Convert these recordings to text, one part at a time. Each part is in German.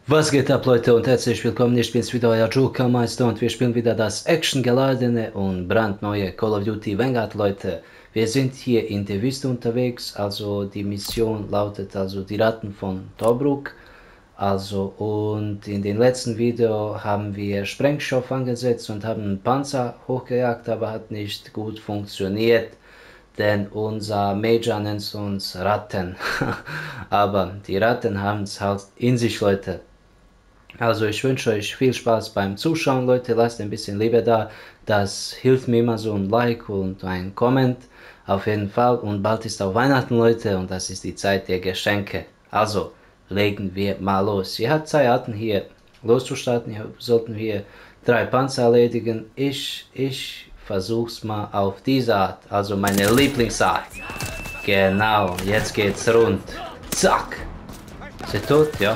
Was geht ab, Leute, und herzlich willkommen. Ich bin's wieder, euer Joker-Meister, und wir spielen wieder das actiongeladene und brandneue Call of Duty Vanguard, Leute. Wir sind hier in der Wüste unterwegs, also die Mission lautet also die Ratten von Tobruk. Und in dem letzten Video haben wir Sprengstoff angesetzt und haben einen Panzer hochgejagt, aber hat nicht gut funktioniert. Denn unser Major nennt uns Ratten. Aber die Ratten haben es halt in sich, Leute. Also ich wünsche euch viel Spaß beim Zuschauen, Leute. Lasst ein bisschen Liebe da. Das hilft mir immer, so ein Like und ein Comment. Auf jeden Fall. Und bald ist auch Weihnachten, Leute. Und das ist die Zeit der Geschenke. Also legen wir mal los. Ihr habt 2 Arten hier loszustarten. Hier sollten wir 3 Panzer erledigen. Ich versuch's mal auf diese Art, also meine Lieblingsart. Genau, jetzt geht's rund. Zack. Ist er tot? Ja.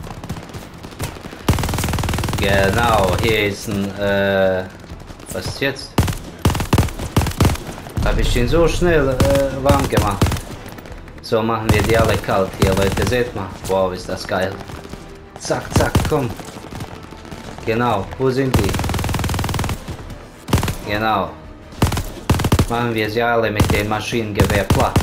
Genau, hier ist ein, was ist jetzt? Habe ich ihn so schnell warm gemacht. So machen wir die alle kalt hier, Leute, seht mal. Wow, ist das geil. Zack, zack, komm. Genau, wo sind die? Genau. Machen wir sie alle mit dem Maschinengewehr platt.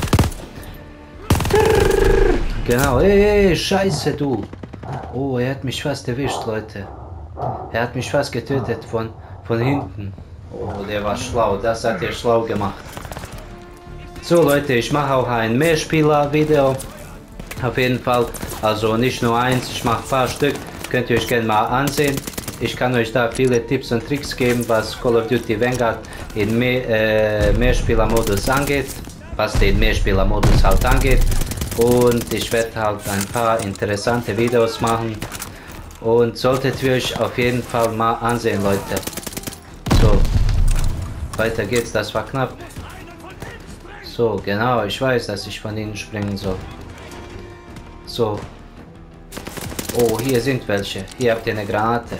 Genau, ey, scheiße, du. Oh, er hat mich fast erwischt, Leute. Er hat mich fast getötet von hinten. Oh, der war schlau, das hat er schlau gemacht. So, Leute, ich mache auch ein Mehrspieler-Video. Auf jeden Fall, also nicht nur eins, ich mache ein paar Stück. Könnt ihr euch gerne mal ansehen. Ich kann euch da viele Tipps und Tricks geben, was Call of Duty Vanguard in Mehrspieler-Modus angeht, was den Mehrspieler-Modus halt angeht. Und ich werde halt ein paar interessante Videos machen. Und solltet ihr euch auf jeden Fall mal ansehen, Leute. So, weiter geht's, das war knapp. So, genau, ich weiß, dass ich von ihnen springen soll. So. Oh, hier sind welche. Hier habt ihr eine Granate.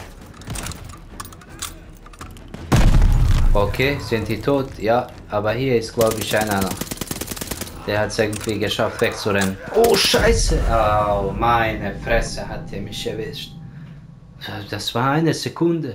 Okay, sind die tot? Ja, aber hier ist, glaube ich, einer noch. Der hat es irgendwie geschafft, wegzurennen. Oh, scheiße! Oh, meine Fresse, hat er mich erwischt. Das war eine Sekunde.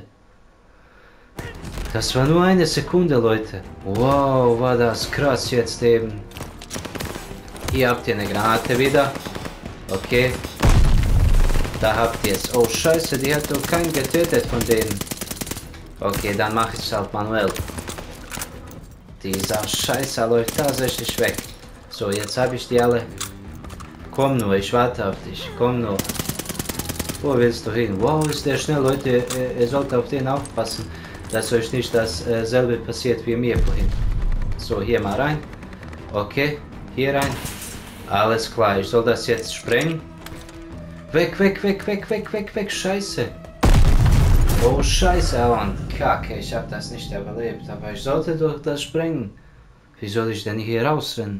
Das war nur eine Sekunde, Leute. Wow, war das krass jetzt eben. Hier habt ihr eine Granate wieder. Okay. Da habt ihr es. Oh, scheiße, die hat doch keinen getötet von denen. Okay, dann mache ich es halt manuell. Dieser Scheiße läuft tatsächlich weg. So, jetzt habe ich die alle. Komm nur, ich warte auf dich. Komm nur. Wo willst du hin? Wow, ist der schnell, Leute. Ihr sollt auf den aufpassen, dass euch nicht dasselbe passiert wie mir vorhin. So, hier mal rein. Okay, hier rein. Alles klar, ich soll das jetzt sprengen. Weg, weg, weg, weg, weg, weg, weg, scheiße. Oh, scheiße, und Kacke, ich habe das nicht überlebt, aber ich sollte doch das sprengen. Wie soll ich denn hier rausrennen?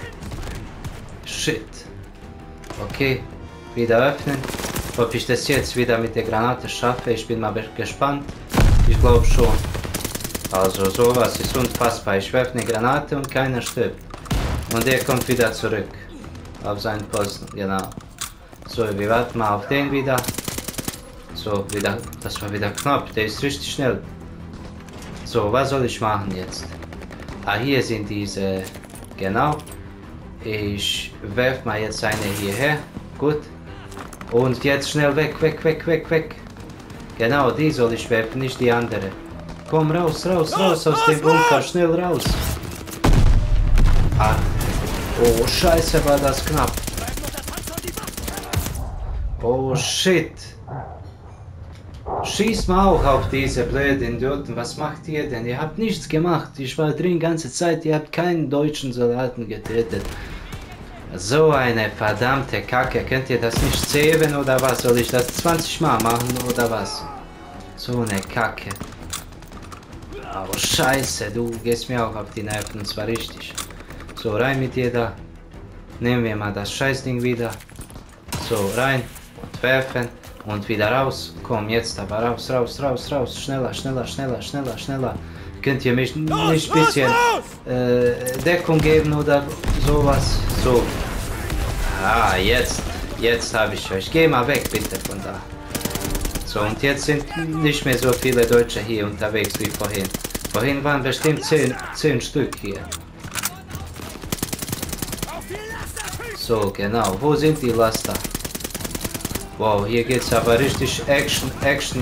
Shit. Okay, wieder öffnen. Ob ich das jetzt wieder mit der Granate schaffe, ich bin mal gespannt. Ich glaube schon. Also sowas ist unfassbar. Ich werfe eine Granate und keiner stirbt. Und er kommt wieder zurück. Auf seinen Posten, genau. So, wir warten mal auf den wieder. So, wieder, das war wieder knapp, der ist richtig schnell. So, was soll ich machen jetzt? Ah, hier sind diese, genau. Ich werfe mal jetzt eine hierher, gut. Und jetzt schnell weg, weg, weg, weg, weg. Genau, die soll ich werfen, nicht die andere. Komm raus, raus, raus aus dem Bunker, schnell raus. Ah. Oh, scheiße, war das knapp. Oh, shit. Schießt mal auch auf diese blöden Idioten. Was macht ihr denn? Ihr habt nichts gemacht. Ich war drin die ganze Zeit. Ihr habt keinen deutschen Soldaten getötet. So eine verdammte Kacke. Könnt ihr das nicht sehen oder was? Soll ich das 20 Mal machen oder was? So eine Kacke. Oh, scheiße. Du gehst mir auch auf die Nerven. Und zwar richtig. So, rein mit dir da. Nehmen wir mal das Scheißding wieder. So, rein. Und werfen. Und wieder raus. Komm, jetzt aber raus, raus, raus, raus. Schneller, schneller, schneller, schneller, schneller. Könnt ihr mich nicht ein bisschen Deckung geben oder sowas? So. Ah, jetzt. Jetzt habe ich euch. Geh mal weg, bitte, von da. So, und jetzt sind nicht mehr so viele Deutsche hier unterwegs wie vorhin. Vorhin waren bestimmt 10 Stück hier. So, genau. Wo sind die Laster? Wow, hier geht's aber richtig Action.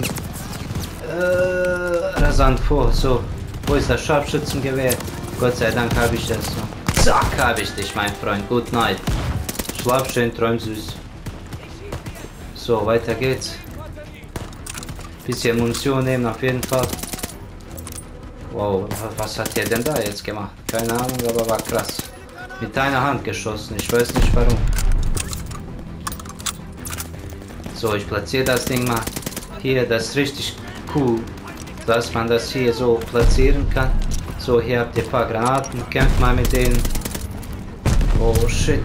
Rasant vor. So, wo ist das Scharfschützengewehr? Gott sei Dank habe ich das so. Zack, habe ich dich, mein Freund. Good night. Schlaf schön, träum süß. So, weiter geht's. Bisschen Munition nehmen auf jeden Fall. Wow, was hat der denn da jetzt gemacht? Keine Ahnung, aber war krass. Mit einer Hand geschossen, ich weiß nicht warum. So, ich platziere das Ding mal hier, das ist richtig cool, dass man das hier so platzieren kann. So, hier habt ihr ein paar Granaten, kämpft mal mit denen. Oh shit.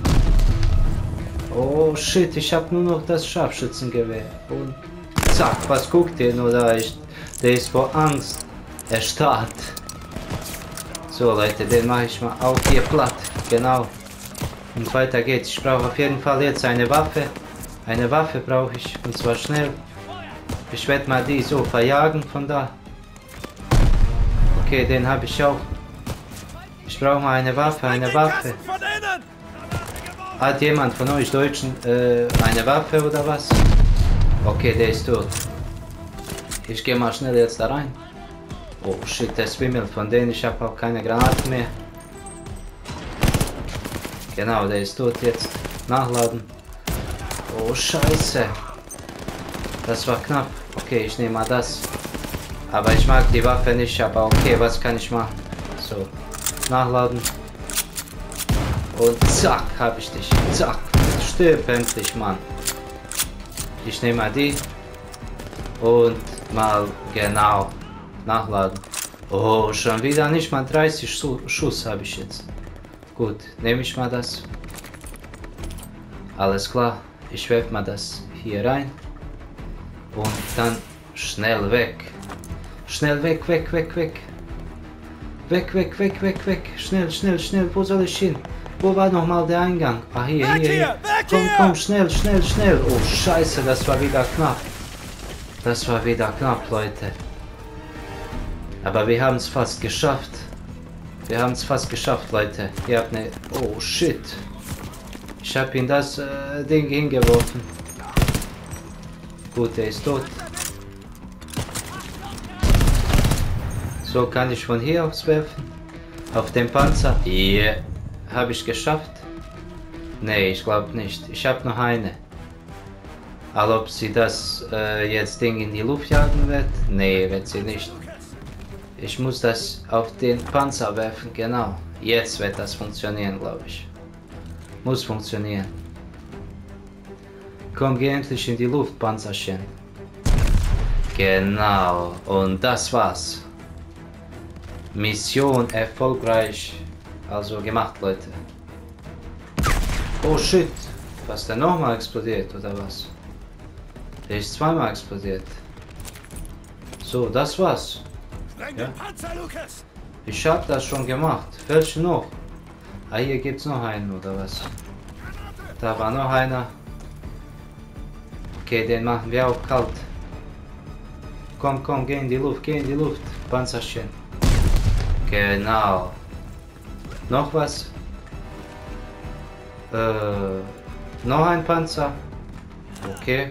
Oh shit, ich habe nur noch das Scharfschützengewehr. Und zack, was guckt ihr nur da? Der ist vor Angst erstarrt. So Leute, den mache ich mal auch hier platt. Genau. Und weiter geht's. Ich brauche auf jeden Fall jetzt eine Waffe. Eine Waffe brauche ich. Und zwar schnell. Ich werde mal die so verjagen von da. Okay, den habe ich auch. Ich brauche mal eine Waffe, eine Waffe. Hat jemand von euch Deutschen eine Waffe oder was? Okay, der ist tot. Ich gehe mal schnell jetzt da rein. Oh shit, der wimmelt von denen. Ich habe auch keine Granaten mehr. Genau, der ist tot jetzt. Nachladen. Oh scheiße. Das war knapp. Okay, ich nehme mal das. Aber ich mag die Waffe nicht. Aber okay, was kann ich machen? So, nachladen. Und zack, habe ich dich. Zack. Stirb endlich, Mann. Ich nehme mal die. Und mal genau. Nachladen. Oh, schon wieder nicht mal 30 Schuss habe ich jetzt. Gut, nehme ich mal das. Alles klar. Ich werfe mal das hier rein. Und dann schnell weg. Schnell weg, weg, weg, weg. Weg, weg, weg, weg, weg. Schnell, schnell, schnell. Wo soll ich hin? Wo war nochmal der Eingang? Ah, hier, hier. Komm, komm, schnell, schnell, schnell. Oh, scheiße, das war wieder knapp. Das war wieder knapp, Leute. Aber wir haben es fast geschafft. Wir haben es fast geschafft, Leute. Ihr habt eine... Oh, shit. Ich habe ihn das Ding hingeworfen. Gut, er ist tot. So kann ich von hier aus werfen. Auf den Panzer. Yeah. Habe ich geschafft? Nee, ich glaube nicht. Ich habe noch eine. Aber ob sie das jetzt Ding in die Luft jagen wird? Nee, wird sie nicht. Ich muss das auf den Panzer werfen, genau. Jetzt wird das funktionieren, glaube ich. Muss funktionieren. Komm, geh endlich in die Luft, Panzerchen. Genau, und das war's. Mission erfolgreich. Also gemacht, Leute. Oh shit. Was, der nochmal explodiert, oder was? Der ist zweimal explodiert. So, das war's. Ja. Ich hab das schon gemacht. Welche noch? Ah, hier gibt's noch einen, oder was? Da war noch einer. Okay, den machen wir auch kalt. Komm, komm, geh in die Luft, geh in die Luft. Panzerchen. Genau. Noch was? Noch ein Panzer. Okay.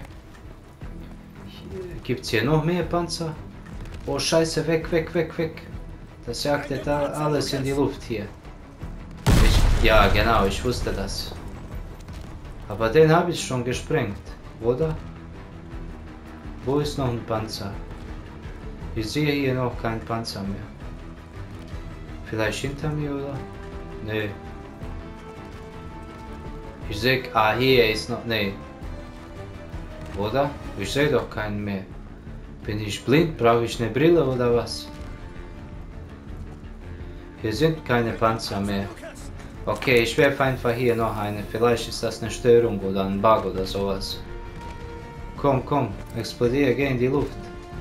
Gibt's hier noch mehr Panzer? Oh scheiße, weg, weg, weg, weg. Das jagt jetzt alles in die Luft hier. Ja genau, ich wusste das. Aber den habe ich schon gesprengt, oder? Wo ist noch ein Panzer? Ich sehe hier noch keinen Panzer mehr. Vielleicht hinter mir, oder? Nee. Ich sehe... Ah, hier ist noch... Nee. Oder? Ich sehe doch keinen mehr. Bin ich blind? Brauche ich eine Brille oder was? Hier sind keine Panzer mehr. Okay, ich werfe einfach hier noch eine. Vielleicht ist das eine Störung oder ein Bug oder sowas. Komm, komm. Explodiere, geh in die Luft.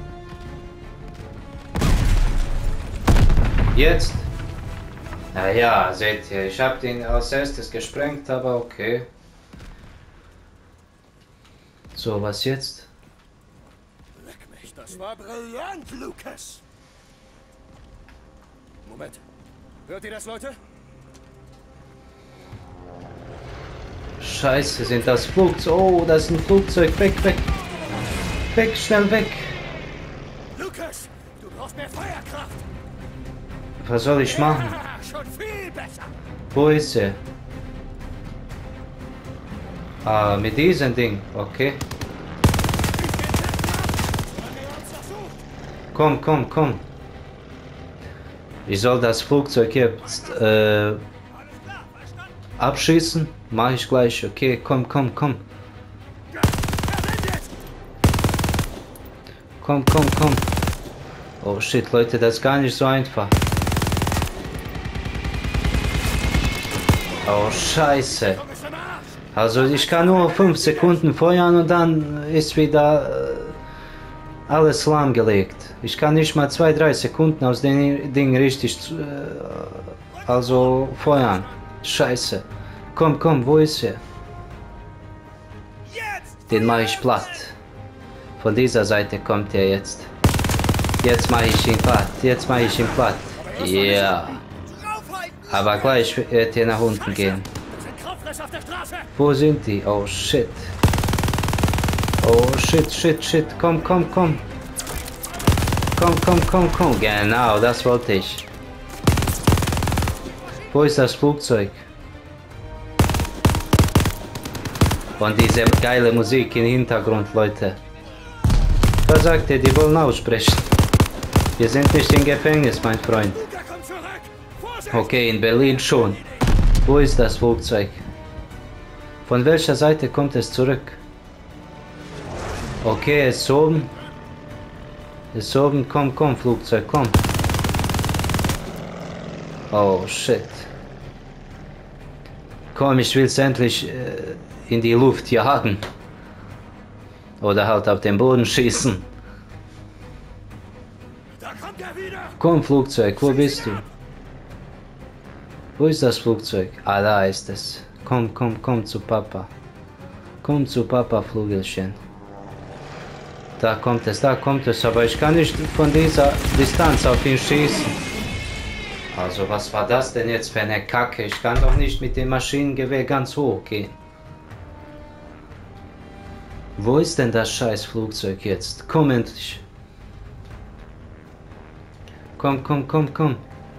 Jetzt? Naja, seht ihr, ich habe den als erstes gesprengt, aber okay. So, was jetzt? Leck mich, das war brillant, Lucas! Moment. Hört ihr das, Leute? Scheiße, sind das Flugzeug? Oh, das ist ein Flugzeug. Weg, weg. Weg, schnell weg. Lucas, du brauchst mehr Feuerkraft! Was soll ich machen? Ja, schon viel besser! Wo ist er? Ah, mit diesem Ding. Okay. Komm, komm, komm. Ich soll das Flugzeug jetzt abschießen. Mach ich gleich. Okay, komm, komm, komm. Komm, komm, komm. Oh shit, Leute, das ist gar nicht so einfach. Oh Scheiße. Also ich kann nur 5 Sekunden feuern und dann ist wieder alles lahmgelegt. Ich kann nicht mal 2-3 Sekunden aus dem Ding richtig also feuern. Scheiße. Komm, komm, wo ist er? Den mache ich platt. Von dieser Seite kommt er jetzt. Jetzt mache ich ihn platt. Jetzt mache ich ihn platt. Ja. Aber gleich wird er nach unten gehen. Wo sind die? Oh shit. Oh shit, shit, shit. Komm, komm, komm. Komm, komm, komm, komm. Genau, das wollte ich. Wo ist das Flugzeug? Und diese geile Musik im Hintergrund, Leute. Was sagt ihr? Die wollen aussprechen. Wir sind nicht im Gefängnis, mein Freund. Okay, in Berlin schon. Wo ist das Flugzeug? Von welcher Seite kommt es zurück? Okay, es ist oben. Es ist oben. Komm, komm, Flugzeug, komm. Oh, shit. Komm, ich will es endlich in die Luft jagen. Oder halt auf den Boden schießen. Komm, Flugzeug, wo bist du? Wo ist das Flugzeug? Ah, da ist es. Komm, komm, komm zu Papa. Komm zu Papa, Flügelchen. Da kommt es, aber ich kann nicht von dieser Distanz auf ihn schießen. Also, was war das denn jetzt für eine Kacke? Ich kann doch nicht mit dem Maschinengewehr ganz hoch gehen. Wo ist denn das scheiß Flugzeug jetzt? Komm endlich. Komm, komm, komm, komm.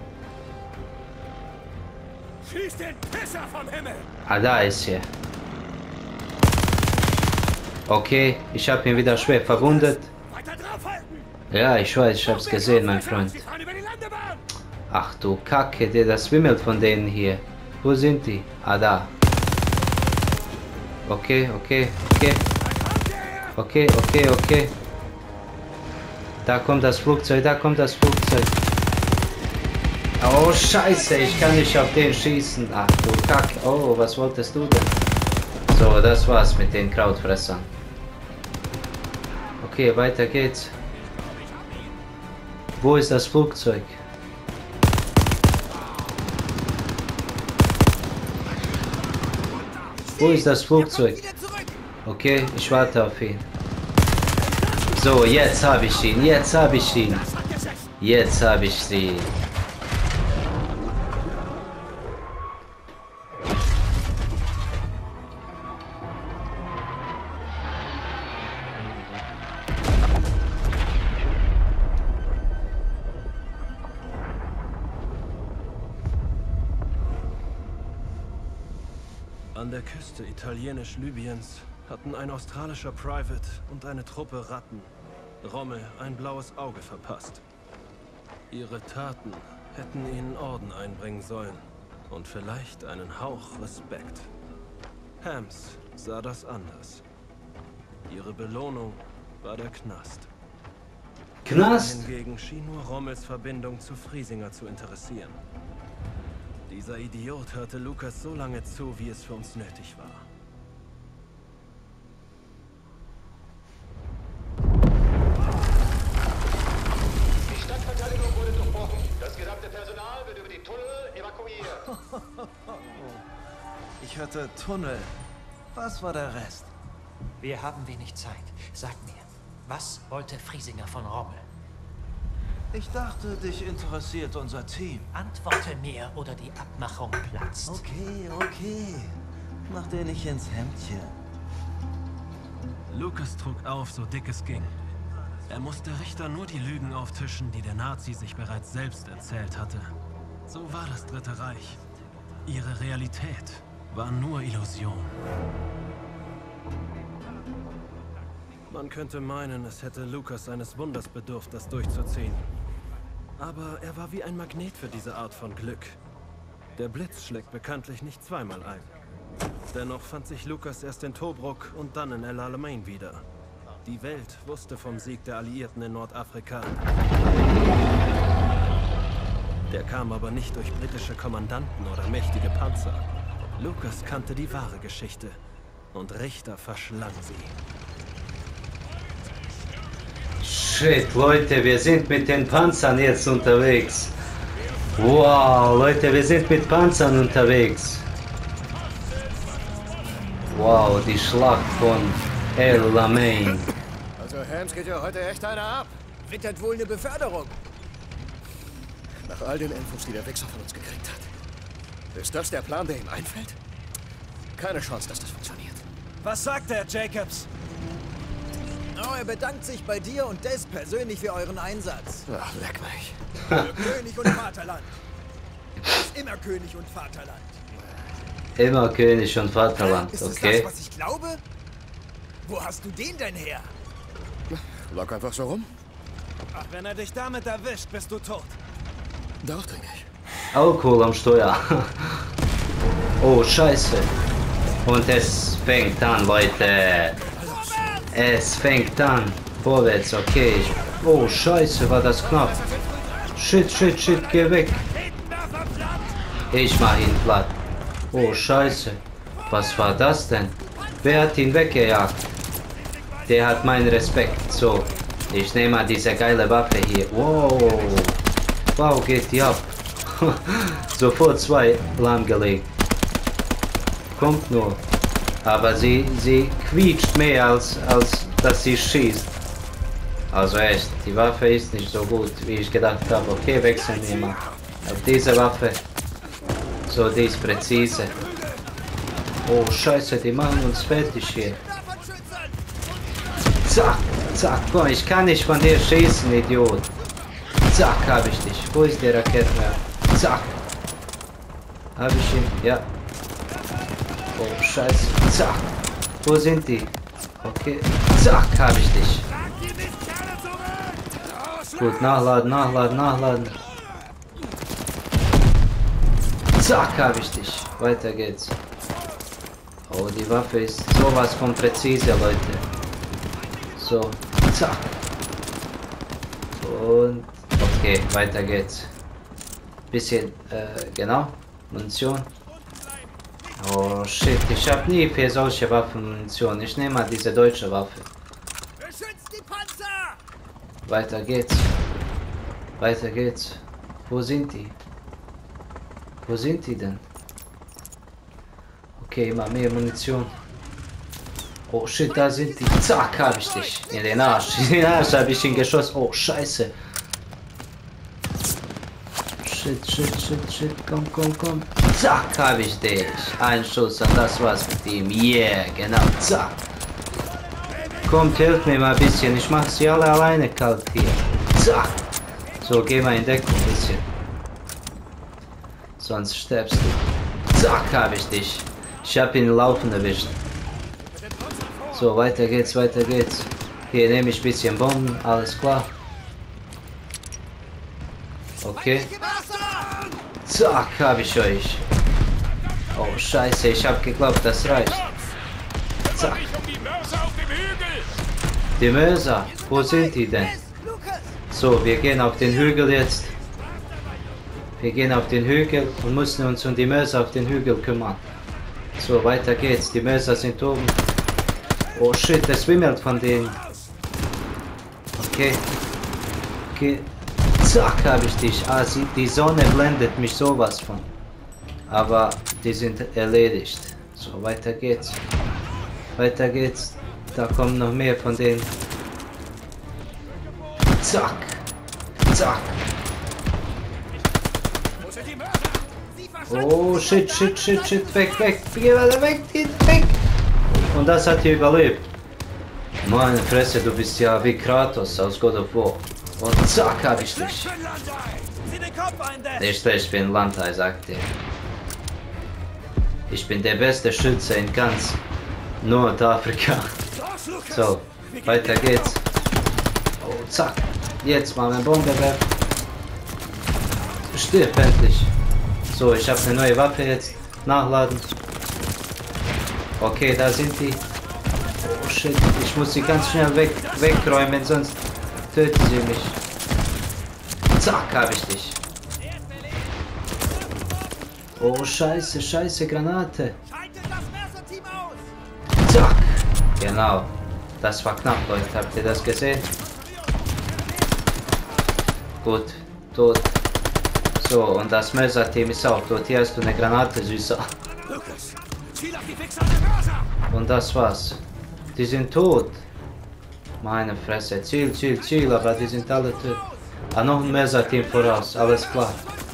Schieß den Pisser vom Himmel! Ah, da ist er. Okay, ich habe ihn wieder schwer verwundet. Ja, ich weiß, ich hab's gesehen, mein Freund. Ach du Kacke, das wimmelt von denen hier. Wo sind die? Ah, da. Okay, okay, okay. Okay, okay, okay. Da kommt das Flugzeug, da kommt das Flugzeug. Oh, scheiße, ich kann nicht auf den schießen. Ach du Kacke. Oh, was wolltest du denn? So, das war's mit den Krautfressern. Okay, weiter geht's. Wo ist das Flugzeug? Wo ist das Flugzeug? Okay, ich warte auf ihn. So, jetzt habe ich ihn, jetzt habe ich ihn. Jetzt habe ich ihn. An der Küste italienisch-Libyens hatten ein australischer Private und eine Truppe Ratten Rommel ein blaues Auge verpasst. Ihre Taten hätten ihnen Orden einbringen sollen und vielleicht einen Hauch Respekt. Hams sah das anders. Ihre Belohnung war der Knast. Knast? Hingegen schien nur Rommels Verbindung zu Friesinger zu interessieren. Dieser Idiot hörte Lucas so lange zu, wie es für uns nötig war. Die Stadtverteidigung wurde durchbrochen. Das gesamte Personal wird über die Tunnel evakuiert. Ich hörte Tunnel. Was war der Rest? Wir haben wenig Zeit. Sag mir, was wollte Friesinger von Rommel? Ich dachte, dich interessiert unser Team. Antworte mir oder die Abmachung platzt. Okay. Mach dir nicht ins Hemdchen. Lucas trug auf, so dick es ging. Er musste Richter nur die Lügen auftischen, die der Nazi sich bereits selbst erzählt hatte. So war das Dritte Reich. Ihre Realität war nur Illusion. Man könnte meinen, es hätte Lucas eines Wunders bedurft, das durchzuziehen. Aber er war wie ein Magnet für diese Art von Glück. Der Blitz schlägt bekanntlich nicht zweimal ein. Dennoch fand sich Lucas erst in Tobruk und dann in El Alamein wieder. Die Welt wusste vom Sieg der Alliierten in Nordafrika. Der kam aber nicht durch britische Kommandanten oder mächtige Panzer. Lucas kannte die wahre Geschichte und Richter verschlang sie. Shit, Leute, wir sind mit den Panzern jetzt unterwegs. Wow, Leute, wir sind mit Panzern unterwegs. Wow, die Schlacht von El Alamein. Also Helms geht ja heute echt einer ab. Wittert wohl eine Beförderung. Nach all den Infos, die der Wichser von uns gekriegt hat. Ist das der Plan, der ihm einfällt? Keine Chance, dass das funktioniert. Was sagt der Jacobs? Oh, er bedankt sich bei dir und Des persönlich für euren Einsatz. Ach, leck mich. König und Vaterland. Ist immer König und Vaterland. Immer König und Vaterland, Ist es okay. das, was ich glaube? Wo hast du den denn her? Lock einfach so rum. Ach, wenn er dich damit erwischt, bist du tot. Doch, denke ich. Alkohol am Steuer. Oh, scheiße. Und es fängt an, Leute. Es fängt an. Vorwärts, okay. Oh, scheiße, war das knapp. Shit, geh weg. Ich mach ihn platt. Oh, scheiße. Was war das denn? Wer hat ihn weggejagt? Der hat meinen Respekt. So, ich nehme mal diese geile Waffe hier. Wow. Wow, geht die ab. Sofort 2 lahmgelegt. Kommt nur. Aber sie quietscht mehr als dass sie schießt. Also echt, die Waffe ist nicht so gut, wie ich gedacht habe. Okay, wechseln wir mal auf diese Waffe. So, die ist präzise. Oh, scheiße, die machen uns fertig hier. Zack, komm, ich kann nicht von dir schießen, Idiot. Zack, habe ich dich. Wo ist der Raketenwerfer? Zack. Habe ich ihn? Ja. Oh, scheiße. Zack. Wo sind die? Okay. Zack, habe ich dich. Gut, nachladen. Zack, habe ich dich. Weiter geht's. Oh, die Waffe ist sowas von präzise, Leute. So, zack. Und okay, weiter geht's. Bisschen, genau, Munition. Oh shit, ich habe nie für solche Waffen Munition. Ich nehme mal diese deutsche Waffe. Beschützt die Panzer! Weiter geht's. Wo sind die? Wo sind die denn? Okay, immer mehr Munition. Oh shit, da sind die. Zack, habe ich dich. In den Arsch. In den Arsch habe ich ihn geschossen. Oh, scheiße. Shit. Komm. Zack, habe ich dich. Ein Schuss und das war's mit ihm. Yeah, genau. Zack. Kommt, hilf mir mal ein bisschen. Ich mach sie alle alleine kalt hier. Zack. So, geh mal in Deckung ein bisschen. Sonst stirbst du. Zack, habe ich dich. Ich habe ihn laufen erwischt. So, weiter geht's. Hier nehme ich ein bisschen Bomben, alles klar. Okay. Zack, habe ich euch. Oh, scheiße, ich habe geglaubt, das reicht. Zack. Die Mörser, wo sind die denn? So, wir gehen auf den Hügel jetzt. Wir gehen auf den Hügel und müssen uns um die Mörser auf den Hügel kümmern. So, weiter geht's. Die Mörser sind oben. Oh shit, das wimmelt von denen. Okay. Zack, habe ich dich. Ah, die Sonne blendet mich sowas von. Aber die sind erledigt. So, weiter geht's. Da kommen noch mehr von denen. Zack. Zack. Oh, shit, shit, shit, shit. Weg, weg. Geh weiter weg. Weg. Und das hat hier überlebt. Meine Fresse, du bist ja wie Kratos aus God of War. Und zack, hab ich dich. Ich bin Landei, sagt er. Ich bin der beste Schütze in ganz Nordafrika. So, weiter geht's. Oh, zack. Jetzt mal eine Bombe werfen. Stirb endlich. So, ich habe eine neue Waffe jetzt. Nachladen. Okay, da sind die. Oh shit, ich muss sie ganz schnell wegräumen, sonst töten sie mich. Zack, habe ich dich. Oh scheiße, scheiße, Granate. Zack. Genau. Das war knapp, Leute. Habt ihr das gesehen? Gut. Tot. So, und das Mörser-Team ist auch tot. Hier hast du eine Granate, Süßer. Und das war's. Die sind tot. Meine Fresse. Ziel, aber die sind alle tot. Ah, noch ein Mörser-Team voraus. Alles klar.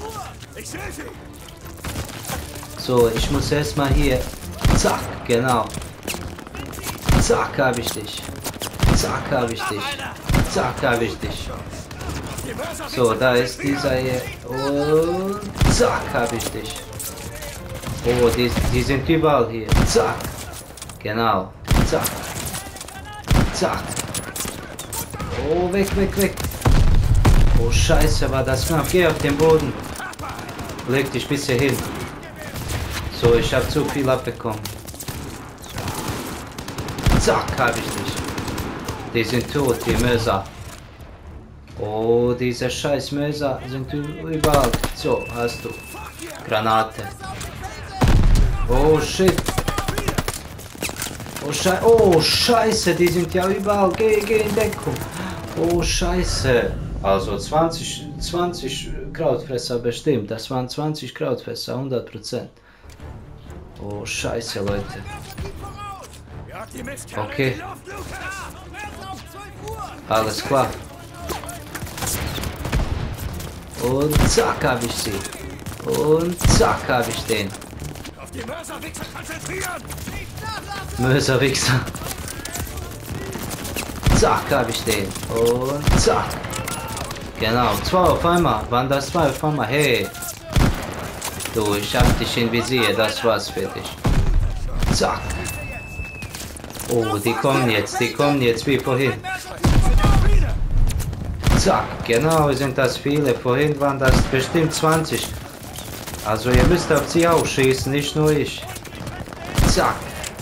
So, ich muss erstmal hier. Zack, genau. Zack, habe ich dich. Zack, habe ich dich. Zack, habe ich dich. So, da ist dieser hier. Und zack, habe ich dich. Oh, die sind überall hier. Zack. Genau. Zack. Zack. Oh, weg. Oh, scheiße, war das knapp. Geh auf den Boden. Leg dich ein bisschen hin. So, ich habe zu viel abbekommen. Zack, habe ich dich. Die sind tot, die Mörser. Oh, diese scheiß Mörser sind überall. So, hast du. Granate. Oh, shit. Oh, scheiße, die sind ja überall. Geh in Deckung. Oh, scheiße. Also 20 Krautfresser bestimmt. Das waren 20 Krautfresser, 100%. Oh, scheiße, Leute. Okay. Alles klar. Und zack, habe ich sie. Und zack, habe ich den. Mörserwichser. Zack, habe ich den. Und zack. Genau, 2 auf einmal. Waren das 2 auf einmal? Hey. Du, ich hab dich in Visier. Das war's für dich. Zack. Oh, die kommen jetzt wie vorhin. Zack, genau sind das viele. Vorhin waren das bestimmt 20. Also ihr müsst auf sie auch schießen, nicht nur ich. Zack.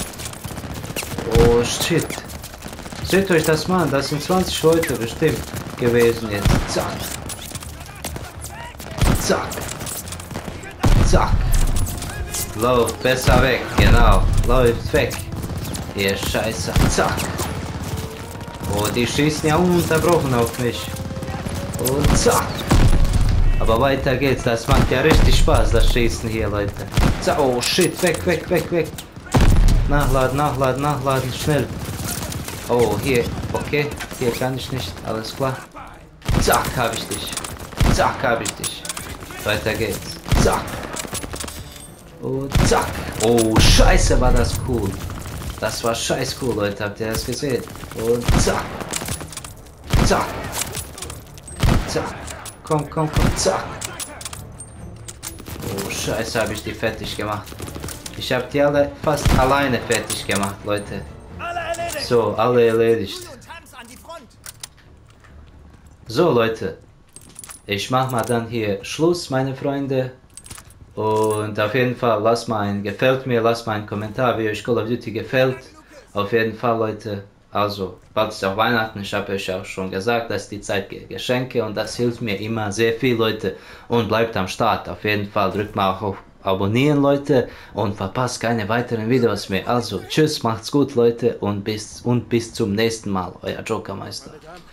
Oh shit. Seht euch das mal an, das sind 20 Leute bestimmt gewesen jetzt. Zack. Zack. Zack. Läuft besser weg, genau. Läuft weg. Ihr Scheiße. Zack. Oh, die schießen ja ununterbrochen auf mich. Und zack. Aber weiter geht's. Das macht ja richtig Spaß, das Schießen hier, Leute. Zack. Oh shit. Weg. Nachladen. Schnell. Oh, hier. Okay. Hier kann ich nicht. Alles klar. Zack, habe ich dich. Zack, habe ich dich. Weiter geht's. Zack. Und zack. Oh, scheiße, war das cool. Das war scheiß cool, Leute. Habt ihr das gesehen? Und zack. Zack. Zack. Komm. Zack. Oh, scheiße, habe ich die fertig gemacht. Ich habe die alle fast alleine fertig gemacht, Leute. So, alle erledigt. So, Leute. Ich mach mal dann hier Schluss, meine Freunde. Und auf jeden Fall lasst mal ein gefällt mir, lasst mal einen Kommentar, wie euch Call of Duty gefällt. Auf jeden Fall, Leute. Also, bald ist auch Weihnachten. Ich habe euch auch schon gesagt, dass die Zeit Geschenke und das hilft mir immer sehr viel, Leute. Und bleibt am Start. Auf jeden Fall drückt mal auch auf Abonnieren, Leute. Und verpasst keine weiteren Videos mehr. Also, tschüss, macht's gut, Leute. Und bis zum nächsten Mal. Euer Jokermeister.